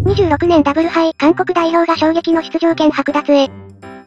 26年ダブル杯、韓国代表が衝撃の出場権剥奪へ。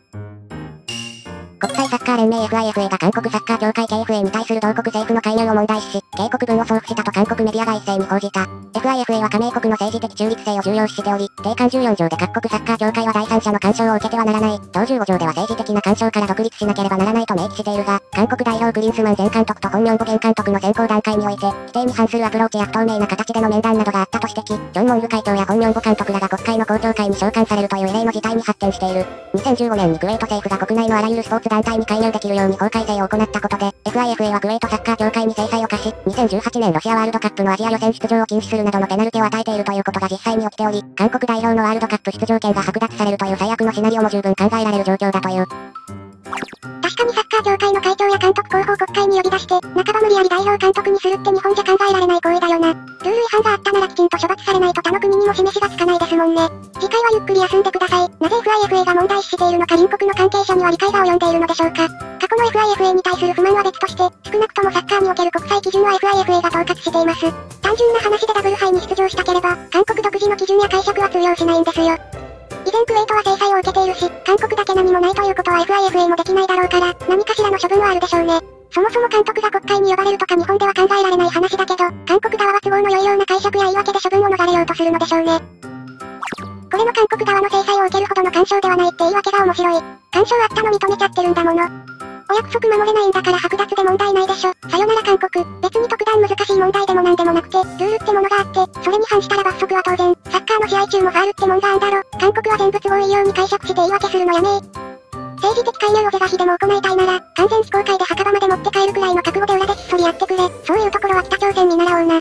国際サッカー連盟 FIFA が韓国サッカー協会 KFA に対する同国政府の介入を問題視し、警告文を送付したと韓国メディアが一斉に報じた。FIFA は加盟国の政治的中立性を重要視しており、定款14条で各国サッカー協会は第三者の干渉を受けてはならない。同15条では政治的な干渉から独立しなければならないと明記しているが、韓国代表クリンスマン前監督とホン・ミョンボ現監督の選考段階において、規定に反するアプローチや不透明な形での面談などがあったと指摘。ジョン・モング会長やホン・ミョンボ監督らが国会の公聴会に召喚されるという異例の事態に発展している。2015年にクウェート政府が国内のあらゆるスポーツ団体に介入できるように法改正を行ったことで、FIFA はクウェートサッカー協会に制裁を課し、2018年ロシアワールドカップのアジア予選出場を禁止するなどのペナルティを与えているということが実際に起きており、韓国代表のワールドカップ出場権が剥奪されるという最悪のシナリオも十分考えられる状況だという。 確かにサッカー協会の会長や監督候補を国会に呼び出して、半ば無理やり代表監督にするって日本じゃ考えられない行為だよな。ルール違反があったならきちんと処罰されないと他の国にも示しがつかないですもんね。次回はゆっくり休んでください。なぜ FIFA が問題視しているのか隣国の関係者には理解が及んでいるのでしょうか。過去の FIFA に対する不満は別として、少なくともサッカーにおける国際基準は FIFA が統括しています。単純な話でダブル杯に出場したければ、韓国独自の基準や解釈は通用しないんですよ。以前クウェートは制裁を受けているし、韓国だけ何もないということは FIFA もできないだろうから、何かしらの処分はあるでしょうね。そもそも監督が国会に呼ばれるとか日本では考えられない話だけど、韓国側は都合の良いような解釈や言い訳で処分を逃れようとするのでしょうね。これの韓国側の制裁を受けるほどの干渉ではないって言い訳が面白い。干渉あったの認めちゃってるんだもの。お約束守れないんだから剥奪で問題ないでしょ。さよなら韓国。別に特段難しい問題でもなんでもなくて、ルールってものがあって、それに反したら罰則は当然。サッカーの試合中もファールってもんがあんだろ。韓国は全部都合いいように解釈して言い訳するのやめー。政治的介入を是が非でも行いたいなら、完全非公開で墓場まで持って帰るくらいの覚悟で裏でひっそりやってくれ。そういうところは北朝鮮見習おうな。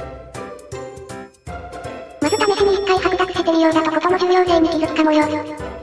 まず試しに一回剥奪してみようだとことの重要性に気づくかもよ。